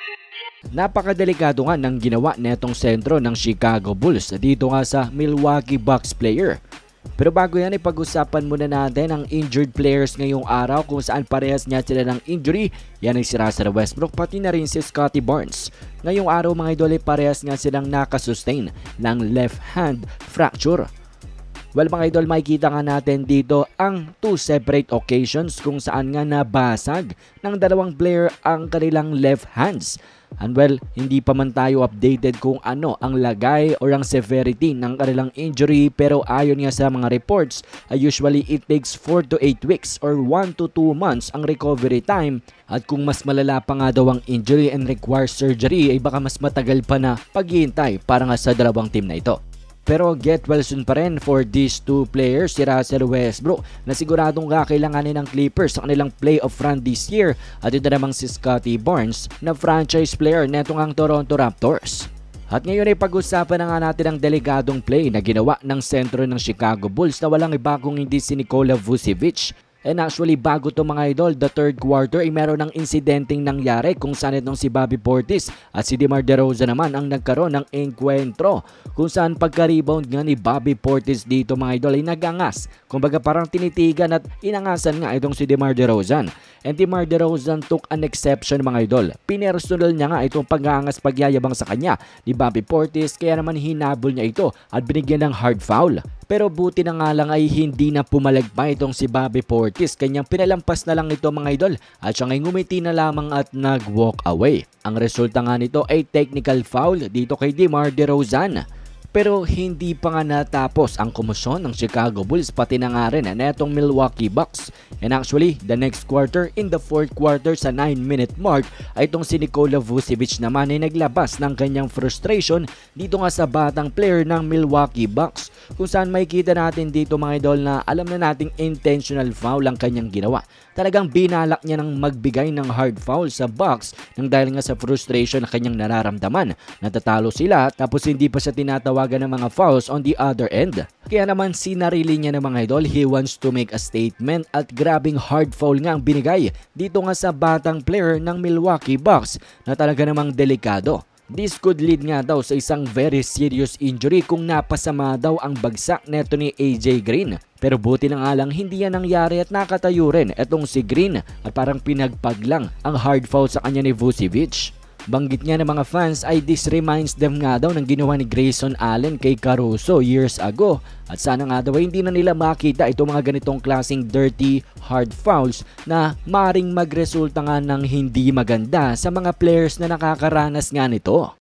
Napakadelikado nga ng ginawa netong sentro ng Chicago Bulls dito nga sa Milwaukee Bucks player. Pero bago yan, ipag-usapan muna natin ang injured players ngayong araw kung saan parehas niya sila ng injury. Yan ay si Russell Westbrook pati na rin si Scottie Barnes. Ngayong araw mga idol ay parehas nga silang nakasustain ng left hand fracture. Well mga idol, makikita nga natin dito ang two separate occasions kung saan nga nabasag ng dalawang player ang kanilang left hands. And well, hindi pa man tayo updated kung ano ang lagay or ang severity ng kanilang injury, pero ayon nga sa mga reports, usually it takes 4 to 8 weeks or 1 to 2 months ang recovery time, at kung mas malala pa nga daw ang injury and requires surgery ay baka mas matagal pa na paghihintay para nga sa dalawang team na ito. Pero get well soon pa rin for these two players, si Russell Westbrook na siguradong kakailanganin ng Clippers sa kanilang playoff run this year, at ito namang si Scottie Barnes na franchise player netong ang Toronto Raptors. At ngayon ay pag-usapan na nga natin ang delegadong play na ginawa ng sentro ng Chicago Bulls na walang iba kung hindi si Nikola Vucevic. And actually bago to mga idol, the third quarter ay meron ng insidenteng nangyari kung saan itong si Bobby Portis at si DeMar DeRozan naman ang nagkaroon ng enkwentro, kung saan pagka-rebound nga ni Bobby Portis dito mga idol ay nagangas. Kumbaga parang tinitigan at inangasan nga itong si DeMar DeRozan. And DeMar DeRozan took an exception mga idol. Pinersonal niya nga itong pagangas pagyayabang sa kanya ni Bobby Portis, kaya naman hinabol niya ito at binigyan ng hard foul. Pero buti na nga lang ay hindi na pumalagpa itong si Bobby Portis. Kanyang pinalampas na lang ito mga idol at siya ngay ngumiti na lamang at nag-walk away. Ang resulta nga nito ay technical foul dito kay DeMar DeRozan. Pero hindi pa nga natapos ang komosyon ng Chicago Bulls pati na nga rin netong Milwaukee Bucks. And actually, the next quarter, in the fourth quarter sa 9-minute mark, ay itong si Nikola Vucevic naman ay naglabas ng kanyang frustration dito nga sa batang player ng Milwaukee Bucks. Kung saan makikita natin dito mga idol na alam na nating intentional foul ang kanyang ginawa. Talagang binalak niya ng magbigay ng hard foul sa Bucks nang dahil nga sa frustration na kanyang nararamdaman. Natatalo sila tapos hindi pa siya tinatawagan ng mga fouls on the other end. Kaya naman sinarili niya ng mga idol, he wants to make a statement at grabing hard foul nga ang binigay dito nga sa batang player ng Milwaukee Bucks na talaga namang delikado. This could lead nga daw sa isang very serious injury kung napasama daw ang bagsak neto ni AJ Green. Pero buti na nga lang hindi yan nangyari at nakatayo rin etong si Green at parang pinagpaglang ang hard foul sa kanya ni Vucevic. Banggit niya ng mga fans ay this reminds them nga daw ng ginawa ni Grayson Allen kay Caruso years ago. At sana nga daw hindi na nila makita itong mga ganitong klaseng dirty hard fouls na maring magresulta nga ng hindi maganda sa mga players na nakakaranas nga nito.